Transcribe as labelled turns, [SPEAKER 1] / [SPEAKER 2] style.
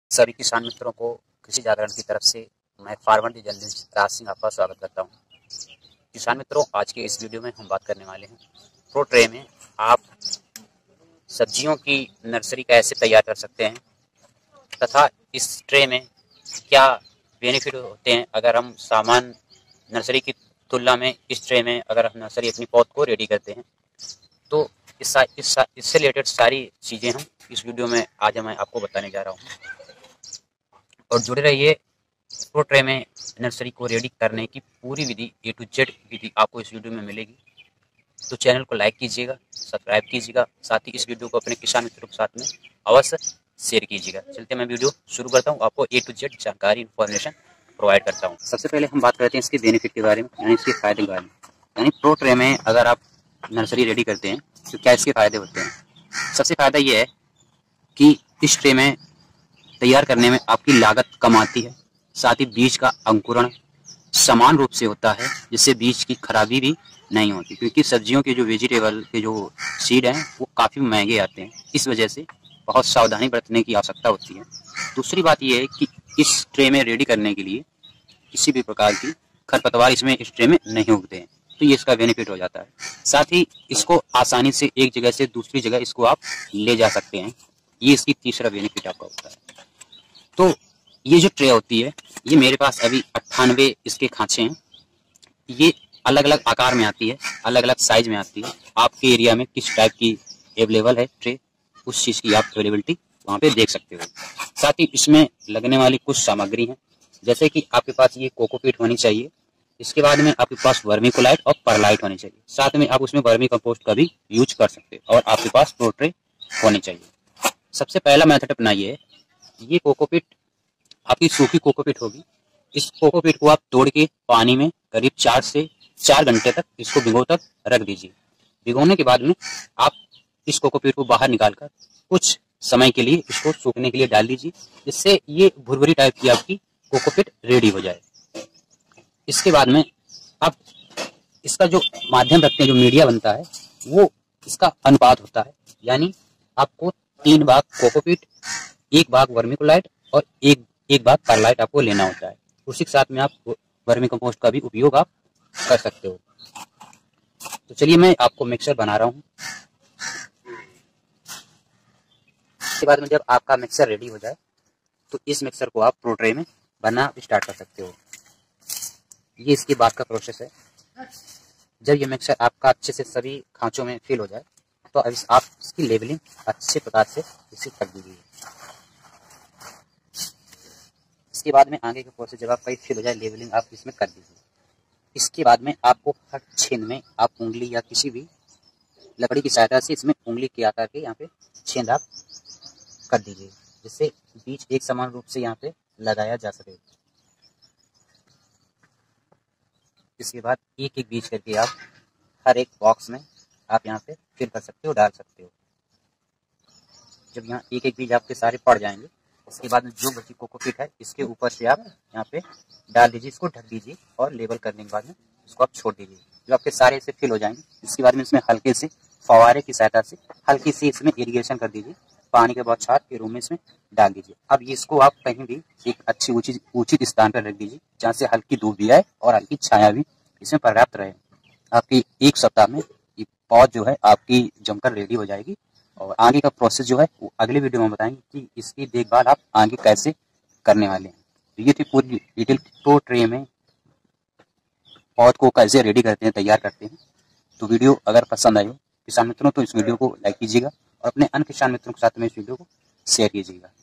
[SPEAKER 1] सभी किसान मित्रों को कृषि जागरण की तरफ से मैं फार्मर जर्नलिस्ट राज सिंह आपका स्वागत करता हूं। किसान मित्रों, आज के इस वीडियो में हम बात करने वाले हैं प्रो ट्रे में आप सब्जियों की नर्सरी कैसे तैयार कर सकते हैं तथा इस ट्रे में क्या बेनिफिट होते हैं अगर हम सामान्य नर्सरी की तुलना में इस ट्रे में अगर हम नर्सरी अपनी पौध को रेडी करते हैं। तो इससे रिलेटेड सारी चीज़ें हम इस वीडियो में आज मैं आपको बताने जा रहा हूँ और जुड़े रहिए। प्रो ट्रे में नर्सरी को रेडी करने की पूरी विधि A to Z विधि आपको इस वीडियो में मिलेगी। तो चैनल को लाइक कीजिएगा, सब्सक्राइब कीजिएगा, साथ ही इस वीडियो को अपने किसान मित्रों के साथ में अवश्य शेयर कीजिएगा। चलते मैं वीडियो शुरू करता हूँ, आपको A to Z जानकारी इन्फॉर्मेशन प्रोवाइड करता हूँ। सबसे पहले हम बात करते हैं इसके बेनिफिट के बारे में, यानी इसके फायदे के बारे में। यानी प्रो ट्रे में अगर आप नर्सरी रेडी करते हैं तो क्या इसके फायदे होते हैं। सबसे फायदा ये है कि इस ट्रे में तैयार करने में आपकी लागत कम आती है, साथ ही बीज का अंकुरण समान रूप से होता है, जिससे बीज की खराबी भी नहीं होती, क्योंकि सब्जियों के जो वेजिटेबल के जो सीड हैं वो काफ़ी महंगे आते हैं। इस वजह से बहुत सावधानी बरतने की आवश्यकता होती है। दूसरी बात यह है कि इस ट्रे में रेडी करने के लिए किसी भी प्रकार की खरपतवार इसमें इस ट्रे में नहीं उगते हैं, तो ये इसका बेनिफिट हो जाता है। साथ ही इसको आसानी से एक जगह से दूसरी जगह इसको आप ले जा सकते हैं, ये इसकी तीसरा बेनिफिट आपका होता है। तो ये जो ट्रे होती है, ये मेरे पास अभी 98 इसके खांचे हैं। ये अलग अलग आकार में आती है, अलग अलग साइज में आती है। आपके एरिया में किस टाइप की अवेलेबल है ट्रे, उस चीज़ की आप अवेलेबिलिटी वहाँ पे देख सकते हो। साथ ही इसमें लगने वाली कुछ सामग्री हैं, जैसे कि आपके पास ये कोकोपीट होनी चाहिए, इसके बाद में आपके पास वर्मीकोलाइट और परलाइट होनी चाहिए, साथ में आप उसमें वर्मी कंपोस्ट का भी यूज कर सकते हो, और आपके पास प्रो ट्रे होनी चाहिए। सबसे पहला मेथड अपनाइए, ये कोकोपीट आपकी सूखी कोकोपीट होगी। इस कोकोपीट को आप तोड़ के पानी में करीब 4 से 4 घंटे तक इसको भिगो तक रख दीजिए। भिगोने के बाद में आप इस कोकोपीट को बाहर निकालकर कुछ समय के लिए इसको सूखने के लिए डाल दीजिए, जिससे ये भुरभुरी टाइप की आपकी कोकोपीट रेडी हो जाए। इसके बाद में आप इसका जो माध्यम रखते हैं, जो मीडिया बनता है, वो इसका अनुपात होता है। यानी आपको 3 भाग कोकोपीट, 1 भाग वर्मिकोलाइट और एक भाग परलाइट आपको लेना होता है। उसी के साथ में आप वर्मी कंपोस्ट का भी उपयोग आप कर सकते हो। तो चलिए मैं आपको मिक्सर बना रहा हूँ। इसके बाद में जब आपका मिक्सर रेडी हो जाए तो इस मिक्सर को आप प्रो ट्रे में बनाना स्टार्ट कर सकते हो। ये इसके बाद का प्रोसेस है। जब ये मिक्सर आपका अच्छे से सभी खांचों में फिल हो जाए तो अब आप इसकी लेबलिंग अच्छे प्रकार से इसे कर दीजिए। इसके बाद में आगे के प्रोसेस जब आपका फिल हो जाए, लेबलिंग आप इसमें कर दीजिए। इसके बाद में आपको हर छेद में आप उंगली या किसी भी लकड़ी की सहायता से इसमें उंगली के आकार के यहाँ पे छेद आप कर दीजिए, जिससे बीज एक समान रूप से यहाँ पे लगाया जा सके। इसके बाद एक एक बीज करके आप हर एक बॉक्स में आप यहाँ पे फिल कर सकते हो, डाल सकते हो। जब यहाँ एक एक बीज आपके सारे पड़ जाएंगे, उसके बाद में जो बची कोकोपीट है इसके ऊपर से आप यहाँ पे डाल दीजिए, इसको ढक दीजिए और लेबल करने के बाद में इसको आप छोड़ दीजिए। जो आपके सारे से फिल हो जाएंगे, इसके बाद में इसमें हल्के से फवारे की सहायता से हल्की सी इसमें इरिगेशन कर दीजिए, पानी के बहुत छाट के रूम में इसमें डाल दीजिए। अब ये इसको आप कहीं भी एक अच्छी उचित स्थान पर रख दीजिए, जहाँ से हल्की धूप भी आए और हल्की छाया भी इसमें पर्याप्त रहे। आपकी 1 सप्ताह में ये पौध जो है आपकी जमकर रेडी हो जाएगी, और आगे का प्रोसेस जो है वो अगले वीडियो में बताएंगे कि इसकी देखभाल आप आगे कैसे करने वाले हैं। तो ये थी पूरी डिटेल प्रो ट्रे में पौध को कैसे रेडी करते हैं, तैयार करते हैं। तो वीडियो अगर पसंद आई हो किसान मित्रों तो इस वीडियो को लाइक कीजिएगा और अपने अन्य किसान मित्रों के साथ में इस वीडियो को शेयर कीजिएगा।